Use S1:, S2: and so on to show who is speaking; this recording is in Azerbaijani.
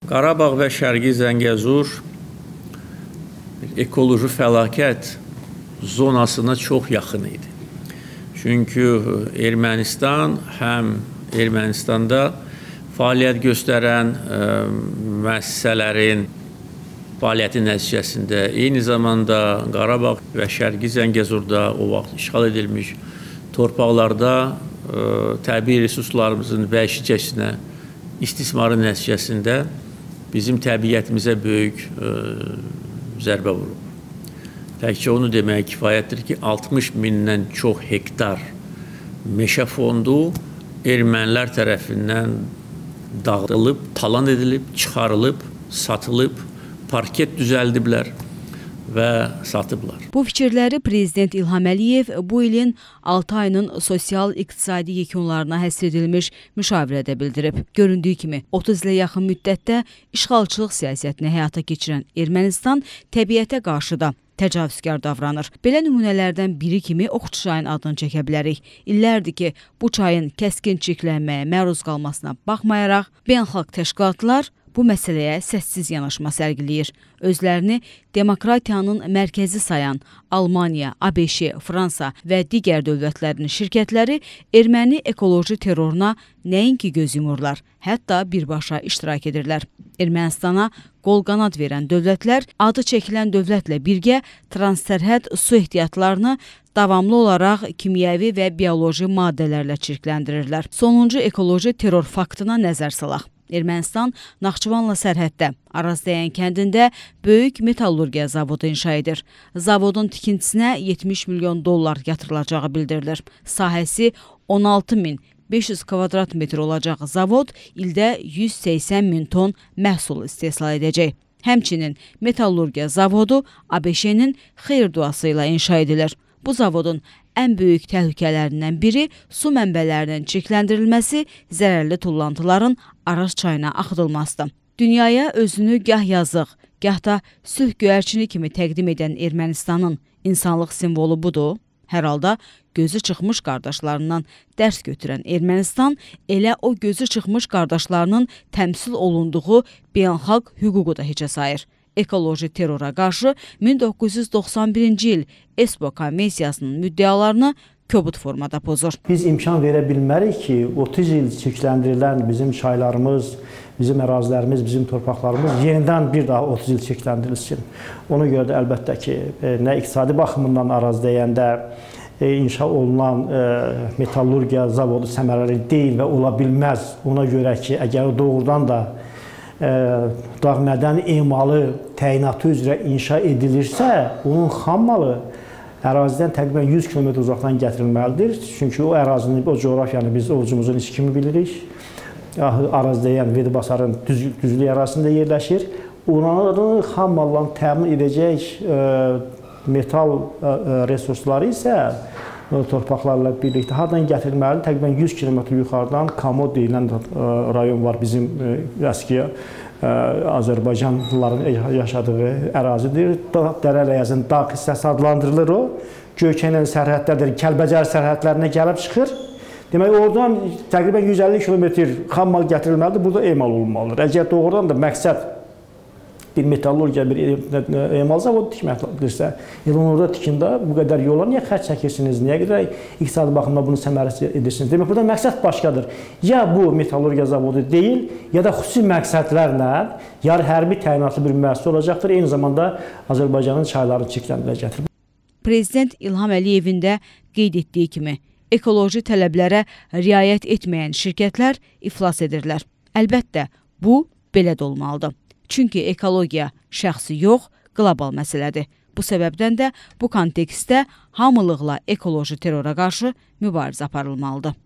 S1: Qarabağ və Şərqi Zəngəzur ekoloji fəlakət zonasına çox yaxın idi. Çünki Ermənistanda fəaliyyət göstərən müəssisələrin fəaliyyəti nəticəsində, eyni zamanda Qarabağ və Şərqi Zəngəzurda o vaxt işğal edilmiş torpaqlarda təbii resurslarımızın vəhşicəsinə istismarı nəticəsində bizim təbiətimizə böyük zərbə vurub. Təkcə onu deməyə kifayətdir ki, 60 mindən çox hektar meşə fondu ermənilər tərəfindən dağıdılıb, talan edilib, çıxarılıb, satılıb, parket düzəldiblər və satıblar.
S2: Bu fikirləri Prezident İlham Əliyev bu ilin 6 ayının sosial-iqtisadi yekunlarına həsr edilmiş müşavirədə bildirib. Göründüyü kimi 30 ilə yaxın müddətdə işğalçılıq siyasətini həyata keçirən Ermənistan təbiətə qarşı da təcavüzkar davranır. Belə nümunələrdən biri kimi Oxçu çayın adını çəkə bilərik. İllərdir ki, bu çayın kəskin çirklənməyə məruz qalmasına baxmayaraq, beynəlxalq təşkilatlar bu məsələyə səssiz yanaşma sərgiləyir. Özlərini demokratiyanın mərkəzi sayan Almaniya, ABŞ, Fransa və digər dövlətlərin şirkətləri erməni ekoloji terroruna nəinki göz yumurlar, hətta birbaşa iştirak edirlər. Ermənistana qol-qanad verən dövlətlər adı çəkilən dövlətlə birgə transsərhəd su ehtiyatlarını davamlı olaraq kimyəvi və bioloji maddələrlə çirkləndirirlər. Sonuncu ekoloji terror faktına nəzər salaq. Ermənistan Naxçıvanla sərhəddə Arazdayan kəndində böyük metallurgiya zavodu inşa edir. Zavodun tikintisinə 70 milyon dollar yatırılacağı bildirilir. Sahəsi 16.500 kvadrat metr olacaq zavod ildə 180 min ton məhsul istehsal edəcək. Həmçinin metallurgiya zavodu ABŞ-nin xeyir duası ilə inşa edilir. Bu zavodun ən böyük təhlükələrindən biri su mənbələrinin çirkləndirilməsi, zərərli tullantıların Araz çayına axıdılmasıdır. Dünyaya özünü gah yazıq, gah da sülh göyərçini kimi təqdim edən Ermənistanın insanlıq simvolu budur. Hər halda gözü çıxmış qardaşlarından dərs götürən Ermənistan elə o gözü çıxmış qardaşlarının təmsil olunduğu beynəlxalq hüququ da heçə sayır. Ekoloji terrora qarşı 1991-ci il ESPO konvensiyasının müddəalarını kobud formada pozur.
S3: Biz imkan verə bilmərik ki, 30 il çirkləndirilən bizim çaylarımız, bizim ərazilərimiz, bizim torpaqlarımız yenidən bir daha 30 il çirkləndirilsin. Ona görə də əlbəttə ki, nə iqtisadi baxımından Arazdayanda inşa olunan metallurgiya zavodu səmərəli deyil və ola bilməz. Ona görə ki, əgər doğrudan da dağ mədən emalı təyinatı üzrə inşa edilirsə, onun xam malı ərazidən təqribən 100 km uzaqdan gətirilməlidir. Çünki o ərazini, o coğrafiyanı biz ovucumuzun içi kimi bilirik. Arazdayan Vedibasarın düzlük ərazisində yerləşir. Onların xam mallarını təmin edəcək metal resursları isə torpaqlarla birlikdə hardan gətirilməli? Təqribən 100 km yuxarıdan Kamod deyilən rayon var, bizim əski Azərbaycanlıların yaşadığı ərazidir. Dərələyəzin dağ hissəsi adlandırılır o. Göyçənlə sərhədlərdir, Kəlbəcər sərhədlərinə gəlib çıxır. Demək, oradan təqribən 150 km xam mal gətirilməlidir, burada emal olunmalıdır. Əgər doğrudan da məqsəd bir metallurgiya, bir emal zavodu tikməkdirsə, orada tikində bu qədər yola niyə xərc çəkirsiniz, niyə qədər iqtisadi baxımda bunu səmərəsi edirsiniz? Demək, burada məqsəd başqadır. Ya bu metallurgiya zavodu deyil, ya da xüsusi məqsədlərlə hərbi təyinatlı bir müəssisə olacaqdır, eyni zamanda Azərbaycanın çaylarını çirkləndirəcəkdir.
S2: Prezident İlham Əliyevin də qeyd etdiyi kimi, ekoloji tələblərə riayət etməyən şirkətlər iflas edirlər. Əlbəttə, bu belə də olmalıdır. Çünki ekologiya şəxsi yox, qlobal məsələdir. Bu səbəbdən də bu kontekstdə hamılıqla ekoloji terrora qarşı mübarizə aparılmalıdır.